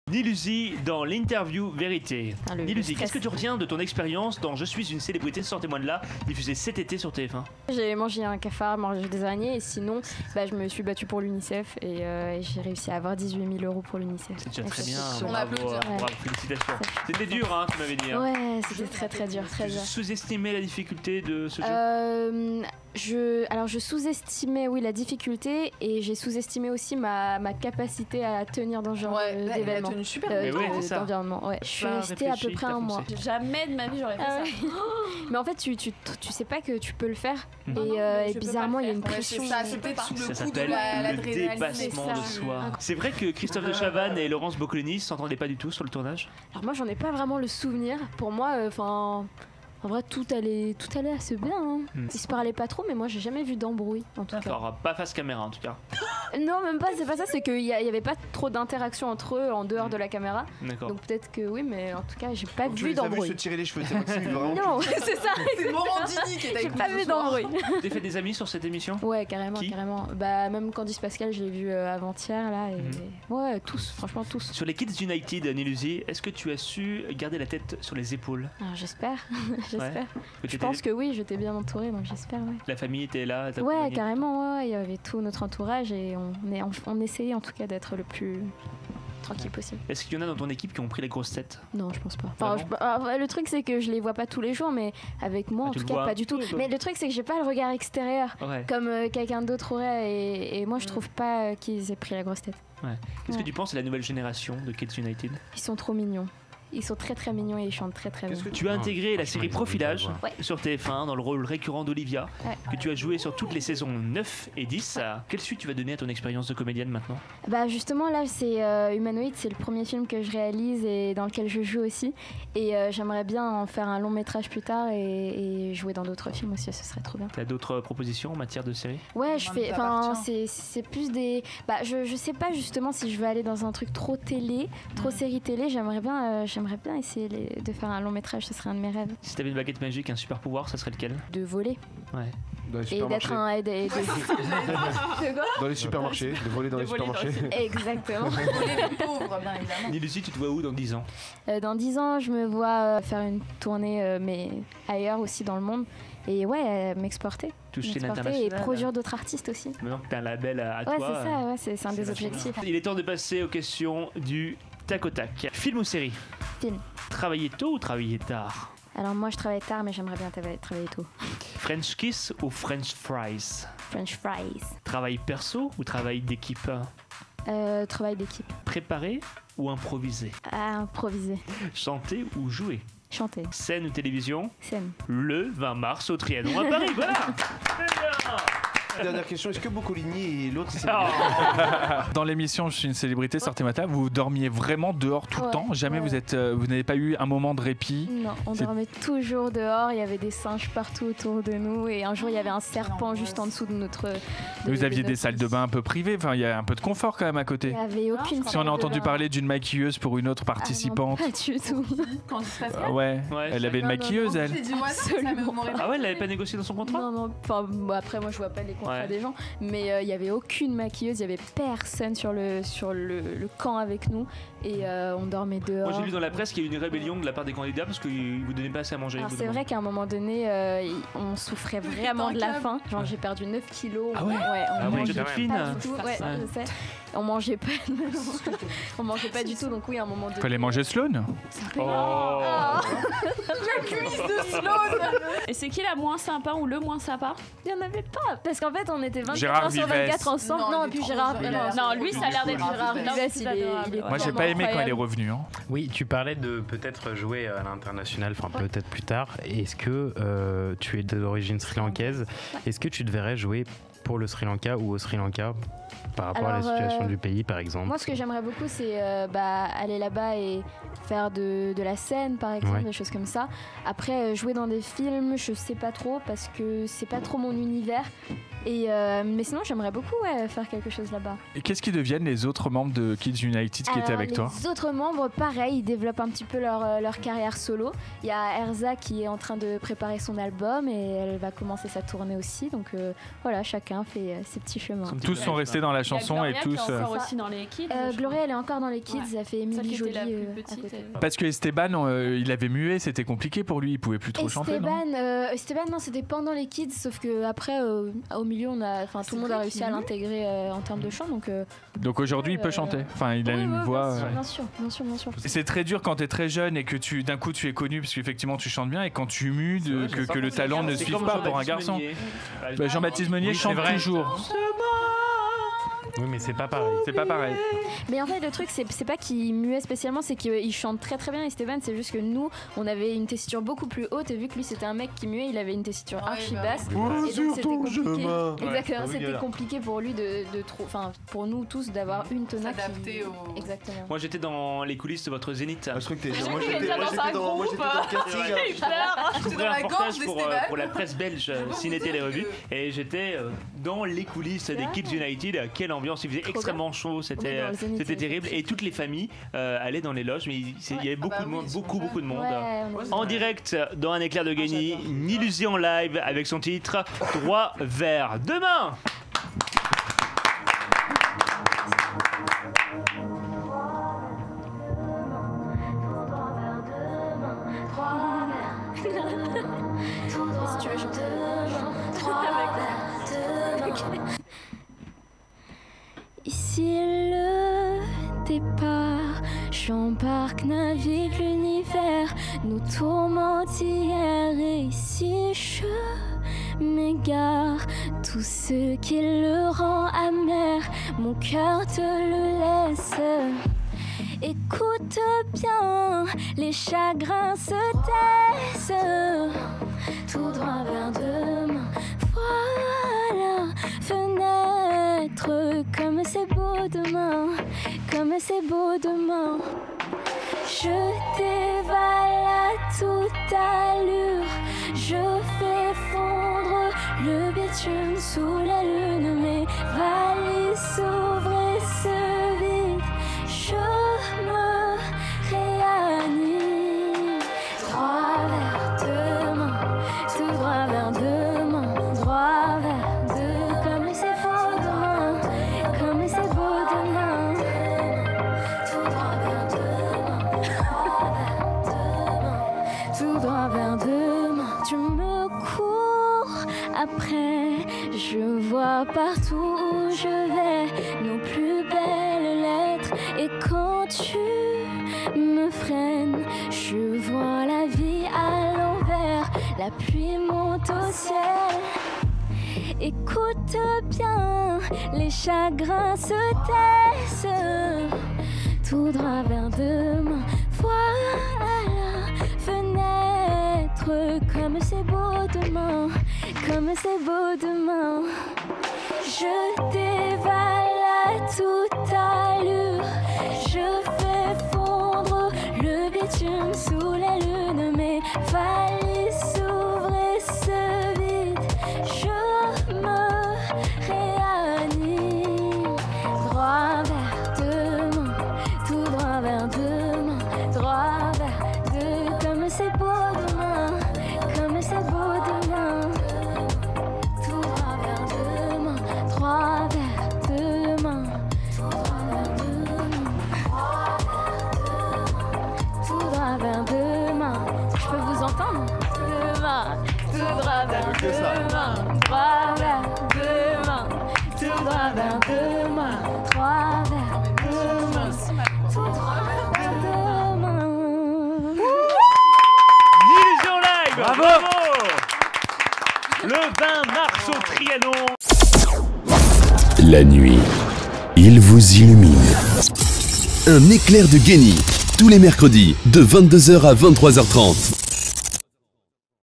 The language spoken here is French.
Niluzi dans l'interview vérité. Niluzi, qu'est-ce que tu retiens de ton expérience dans Je suis une célébrité, sortez-moi de là, diffusé cet été sur TF1? J'ai mangé un cafard, mangé des araignées et sinon je me suis battue pour l'UNICEF et j'ai réussi à avoir 18 000 € pour l'UNICEF. C'est déjà très bien, On bravo, applaudit. bravo, félicitations. C'était dur, hein, tu m'avais dit. Hein. Ouais, c'était très très dur, très Tu dur. sous-estimais la difficulté de ce jeu? Je sous-estimais la difficulté et j'ai sous-estimé aussi ma capacité à tenir dans ce genre d'événement. Super d'environnement. Ouais. Je suis restée à peu près un mois. Jamais de ma vie j'aurais fait ça. Mais en fait, tu sais pas que tu peux le faire et bizarrement, il y a une pression. Ça s'appelle le dépassement de soi. C'est vrai que Christophe de Chavannes et Laurence Boccolini s'entendaient pas du tout sur le tournage? Alors moi, j'en ai pas vraiment le souvenir. Pour moi, en vrai, tout allait assez bien. Hein. Ils se parlaient pas trop, mais moi, j'ai jamais vu d'embrouille, en tout cas. Alors, pas face caméra, en tout cas. Non, même pas, c'est pas ça, c'est qu'il y avait pas trop d'interaction entre eux en dehors de la caméra. D'accord. Donc peut-être que oui, mais en tout cas, j'ai pas Tu vu les as vus d'embrouille. se tirer les cheveux, c'est Maxime, vraiment. Non, c'est ça. C'est Morandini qui est avec J'ai nous pas ce vu soir. d'embrouille. T'as fait des amis sur cette émission? Ouais, carrément, Qui? carrément. Bah, même Candice Pascal, je l'ai vu avant-hier, là. Et... Ouais, tous, franchement, tous. Sur les Kids United, Niluzi, est-ce que tu as su garder la tête sur les épaules? Alors, j'espère. J'espère. Que Je pense que oui, j'étais bien entourée, donc j'espère, ouais. la famille était là? Ouais, carrément, ouais. Il y avait tout notre entourage et on essayait en tout cas d'être le plus tranquille possible. Est-ce qu'il y en a dans ton équipe qui ont pris les grosses têtes? Non, je pense pas. Vraiment Le truc, c'est que je les vois pas tous les jours, mais avec moi, en tu tout le cas, vois pas un du tout. peu, quoi. Mais le truc, c'est que j'ai pas le regard extérieur Ouais. comme quelqu'un d'autre aurait, et moi, je trouve pas qu'ils aient pris la grosse tête. Ouais. Qu'est-ce que tu penses de la nouvelle génération de Kids United? Ils sont trop mignons. Ils sont très très mignons et ils chantent très très bien. Tu as intégré la série Profilage Ouais. sur TF1 dans le rôle récurrent d'Olivia, Ouais. que tu as joué sur toutes les saisons 9 et 10. Quelle suite tu vas donner à ton expérience de comédienne maintenant? Bah justement là c'est Humanoid, c'est le premier film que je réalise et dans lequel je joue aussi, et j'aimerais bien en faire un long métrage plus tard et jouer dans d'autres films aussi, ce serait trop bien. Tu as d'autres propositions en matière de série? Ouais, c'est plus des je sais pas justement si je veux aller dans un truc trop télé, trop série télé. J'aimerais bien essayer de faire un long métrage, ce serait un de mes rêves. Si tu avais une baguette magique, un super pouvoir, ça serait lequel? De voler. Ouais. Dans les Et d'être supermarchés. De quoi? Dans les supermarchés, de voler dans les supermarchés. Exactement. Les pauvres, bien évidemment. Niluzi, tu te vois où dans 10 ans? Dans 10 ans, je me vois faire une tournée, mais ailleurs aussi dans le monde. Et ouais, m'exporter. Toucher Et l'international. produire d'autres artistes aussi. Maintenant que tu as un label à Ouais, toi. c'est ça, ouais, c'est un des vachement objectifs. bien. Il est temps de passer aux questions du tac au tac. Film ou série? Film. Travailler tôt ou travailler tard? Alors moi, je travaille tard, mais j'aimerais bien travailler tôt. French kiss ou French fries? French fries. Travail perso ou travail d'équipe? Travail d'équipe. Préparer ou improviser? Improviser. Chanter ou jouer? Chanter. Scène ou télévision? Scène. Le 20 mars au Trianon à Paris, voilà. Très bien. Dernière question, est-ce que Boccolini et l'autre c'est Dans l'émission Je suis une célébrité, sortez ma table, vous dormiez vraiment dehors tout le Ouais, temps? Jamais ouais. vous n'avez pas eu un moment de répit? Non, on C'est- dormait toujours dehors, il y avait des singes partout autour de nous et un jour il y avait un serpent juste en dessous de notre... Vous aviez des salles de bain un peu privées, enfin il y a un peu de confort quand même à côté. Il n'y avait aucune Si on a salle entendu de bain. parler d'une maquilleuse pour une autre participante. Ah non, pas du tout. Quand il se passe rien. Ouais, Ouais, elle avait une non, maquilleuse J'ai elle. dit ouais, ça m'aurait Ah ouais, elle n'avait pas négocié dans son contrat? Non, non, enfin, bon, après moi je vois pas les contrats Ouais. des gens, mais il n'y avait aucune maquilleuse, il n'y avait personne sur le camp avec nous et on dormait dehors. Moi j'ai lu dans la presse qu'il y a eu une rébellion de la part des candidats parce qu'ils vous donnaient pas assez à manger. Alors au bout c'est d'un vrai qu'à un moment donné, on souffrait vraiment de la faim. Genre j'ai perdu 9 kilos. Ah ouais? on Ah ouais, mangeait toute pas fine. du tout. Ouais, je sais. On mangeait pas. On mangeait pas du tout. Donc oui, à un moment donné. Fallait manger Sloan. Oh. La cuisse de Sloan. Et c'est qui la moins sympa ou le moins sympa? Il y en avait pas. Parce qu'en fait, on était 24 Gérard heures sur Vives. 24 ensemble. Non, Non, il et puis est Gérard. trop Non, Non, lui, ça a l'air d'être Gérard Vives. Vives, il est Moi j'ai pas aimé quand elle est revenue. Hein. Oui, tu parlais de peut-être jouer à l'international, enfin peut-être plus tard. Est-ce que tu es d'origine sri-lankaise? Est-ce que tu devrais jouer pour le Sri Lanka ou au Sri Lanka par rapport à la Alors, situation du pays par exemple? Moi, ce que j'aimerais beaucoup, c'est aller là-bas et faire de la scène, par exemple, Ouais. des choses comme ça. Après, jouer dans des films, je sais pas trop parce que c'est pas trop mon univers. Mais sinon, j'aimerais beaucoup faire quelque chose là-bas. Et qu'est-ce qui deviennent les autres membres de Kids United qui étaient avec toi? Les autres membres, pareil, ils développent un petit peu leur carrière solo. Il y a Erza qui est en train de préparer son album et elle va commencer sa tournée aussi. Donc voilà, chacun fait ses petits chemins. Son petit Tous sont restés dans la chanson et tous. Aussi dans les kids. Gloria, elle est encore dans les kids. Ça fait Émilie Joly à côté. Parce que Esteban, il avait muet, c'était compliqué pour lui, il pouvait plus trop chanter. Esteban, non, c'était pendant les kids, sauf que après, au milieu, tout le monde a réussi à l'intégrer en termes de chant. Donc aujourd'hui, il peut chanter. Enfin, il a une voix. Bien sûr. C'est très dur quand t'es très jeune et que d'un coup tu es connu parce qu'effectivement tu chantes bien et quand tu mues que le talent ne suive pas pour un garçon. Jean-Baptiste Meunier chante toujours. Oui, mais c'est pas pareil. Mais en fait, le truc, c'est pas qu'il muait spécialement, c'est qu'il chante très très bien. Esteban, c'est juste que nous, on avait une tessiture beaucoup plus haute. Et vu que lui, c'était un mec qui muait, il avait une tessiture archi basse. Et donc, c'était compliqué. Exactement, c'était compliqué pour lui pour nous tous d'avoir une tona s'adapter au. Exactement. Moi, j'étais dans les coulisses de votre Zénith. Je crois que t'es. Moi, j'étais dans le casting. J'ai fait un reportage pour la presse belge Ciné-Télé Revue et j'étais dans les coulisses des Kids United. Quelle ambiance! Il faisait extrêmement chaud, c'était terrible et toutes les familles allaient dans les loges, mais il y avait beaucoup de monde, beaucoup de monde. En direct dans Un éclair de génie, Niluzi en live avec son titre Droit vers demain. Si tu veux chanter. Ici est le départ, j'embarque, navigue l'univers, nous tourmente hier et ici je m'égare. Tout ce qui le rend amer, mon cœur te le laisse. Écoute bien, les chagrins se taisent, tout droit vers demain. Voilà, fenêtre, comme c'est beau demain, comme c'est beau demain. Je dévale à toute allure, je fais fondre le bitume sous la lune. Mes valises s'ouvrent et se vident, je me réanime. Droit vers demain, tout droit vers demain, droit vers demain. Comme c'est beau demain, comme c'est beau demain. Tout droit vers demain, tout droit vers demain. Tu me cours après, je vois partout où je vais nos plus belles lettres. Et quand tu me freines, je vois la vie à l'envers, la pluie monte au ciel. Écoute bien, les chagrins se taisent, tout droit vers demain. Voilà, fenêtre, comme c'est beau demain, comme c'est beau demain. Je dévale à toute allure, je fais fondre le bitume sous la lune. Mes valises s'ouvrent et se vident, je me réanime. Droit vers demain, tout droit vers demain, droit vers demain. Comme c'est beau demain, comme c'est beau demain. Tout droit vers demain, droit vers demain, droit vers demain, tout droit vers demain. Je peux vous entendre? Demain, tout droit vers demain, droit vers demain, tout droit vers demain, droit vers demain, tout droit vers demain. Niluzi en live. Bravo. Le 20 mars au Trianon. La nuit, il vous illumine. Un éclair de génie, tous les mercredis, de 22h à 23h30.